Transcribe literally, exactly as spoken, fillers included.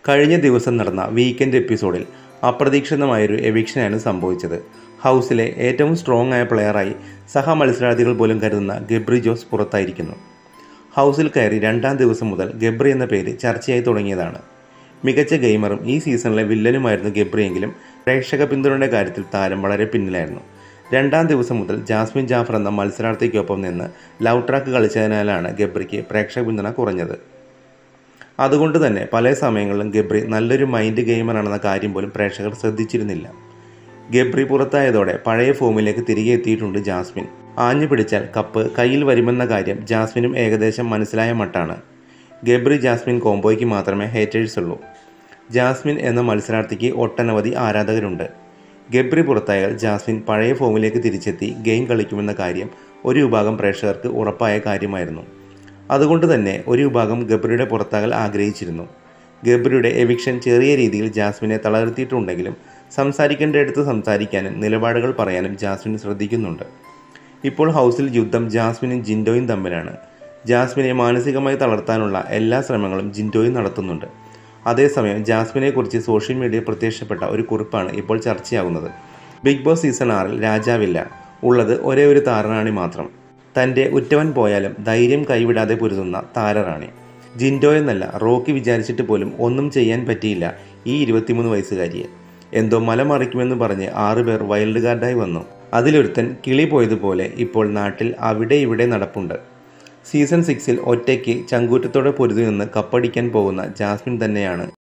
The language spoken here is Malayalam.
കഴിഞ്ഞ ദിവസം നടന്ന വീക്കെൻഡ് എപ്പിസോഡിൽ അപ്രതീക്ഷിതമായൊരു എവിക്ഷനാണ് സംഭവിച്ചത്. ഹൗസിലെ ഏറ്റവും സ്ട്രോങ് ആയ പ്ലെയറായി സഹ മത്സരാർത്ഥികൾ പോലും കരുതുന്ന ഗബ്രി ജോസ് പുറത്തായിരിക്കുന്നു. ഹൗസിൽ കയറി രണ്ടാം ദിവസം മുതൽ ഗബ്രി എന്ന പേര് ചർച്ചയായി തുടങ്ങിയതാണ്. മികച്ച ഗെയിമറും ഈ സീസണിലെ വില്ലനുമായിരുന്നു ഗബ്രിയെങ്കിലും പ്രേക്ഷക പിന്തുണയുടെ കാര്യത്തിൽ താരം വളരെ പിന്നിലായിരുന്നു. രണ്ടാം ദിവസം മുതൽ ജാസ്മിൻ ജാഫർ എന്ന മത്സരാർത്ഥിക്കൊപ്പം നിന്ന് ലവ് ട്രാക്ക് കളിച്ചതിനാലാണ് ഗബ്രിക്ക് പ്രേക്ഷക പിന്തുണ കുറഞ്ഞത്. അതുകൊണ്ട് തന്നെ പല സമയങ്ങളിലും ഗബ്രി നല്ലൊരു മൈൻഡ് ഗെയിമറാണെന്ന കാര്യം പോലും പ്രേക്ഷകർ ശ്രദ്ധിച്ചിരുന്നില്ല. ഗബ്രി പുറത്തായതോടെ പഴയ ഫോമിലേക്ക് തിരികെ എത്തിയിട്ടുണ്ട് ജാസ്മിൻ. ആഞ്ഞു പിടിച്ചാൽ കപ്പ് കയ്യിൽ വരുമെന്ന കാര്യം ജാസ്മിനും ഏകദേശം മനസ്സിലായ മട്ടാണ്. ഗബ്രി ജാസ്മിൻ കോംബോയ്ക്ക് മാത്രമേ ഹേറ്റേഴ്സ് ഉള്ളൂ. ജാസ്മിൻ എന്ന മത്സരാർത്ഥിക്ക് ഒട്ടനവധി ആരാധകരുണ്ട്. ഗബ്രി പുറത്തായാൽ ജാസ്മിൻ പഴയ ഫോമിലേക്ക് തിരിച്ചെത്തി ഗെയിം കളിക്കുമെന്ന കാര്യം ഒരു വിഭാഗം പ്രേക്ഷകർക്ക് ഉറപ്പായ കാര്യമായിരുന്നു. അതുകൊണ്ട് തന്നെ ഒരു വിഭാഗം ഗബ്രിയുടെ പുറത്താകൽ ആഗ്രഹിച്ചിരുന്നു. ഗബ്രിയുടെ എവിക്ഷൻ ചെറിയ രീതിയിൽ ജാസ്മിനെ തളർത്തിയിട്ടുണ്ടെങ്കിലും സംസാരിക്കേണ്ടടുത്ത് സംസാരിക്കാനും നിലപാടുകൾ പറയാനും ജാസ്മിൻ ശ്രദ്ധിക്കുന്നുണ്ട്. ഇപ്പോൾ ഹൗസിൽ യുദ്ധം ജാസ്മിനും ജിൻഡോയും തമ്മിലാണ്. ജാസ്മിനെ മാനസികമായി തളർത്താനുള്ള എല്ലാ ശ്രമങ്ങളും ജിൻഡോയും നടത്തുന്നുണ്ട്. അതേസമയം ജാസ്മിനെക്കുറിച്ച് സോഷ്യൽ മീഡിയയിൽ പ്രത്യക്ഷപ്പെട്ട ഒരു കുറിപ്പാണ് ഇപ്പോൾ ചർച്ചയാകുന്നത്. ബിഗ് ബോസ് സീസൺ ആറിൽ രാജാവില്ല, ഉള്ളത് ഒരേ ഒരു താരറാണി മാത്രം. തൻ്റെ ഉറ്റവൻ പോയാലും ധൈര്യം കൈവിടാതെ പൊരുതുന്ന താരറാണി. ജിൻഡോ എന്നല്ല, റോക്കി വിചാരിച്ചിട്ട് പോലും ഒന്നും ചെയ്യാൻ പറ്റിയില്ല ഈ ഇരുപത്തിമൂന്ന് വയസ്സുകാരിയെ. എന്തോ മല മറിക്കുമെന്ന് പറഞ്ഞ് ആറുപേർ വൈൽഡ് കാർഡായി വന്നു. അതിലൊരുത്തൻ കിളി പോയതുപോലെ ഇപ്പോൾ നാട്ടിൽ അവിടെ ഇവിടെ നടപ്പുണ്ട്. സീസൺ സിക്സിൽ ഒറ്റയ്ക്ക് ചങ്കൂറ്റത്തോടെ പൊരുതി നിന്ന് കപ്പടിക്കാൻ പോകുന്ന ജാസ്മിൻ തന്നെയാണ്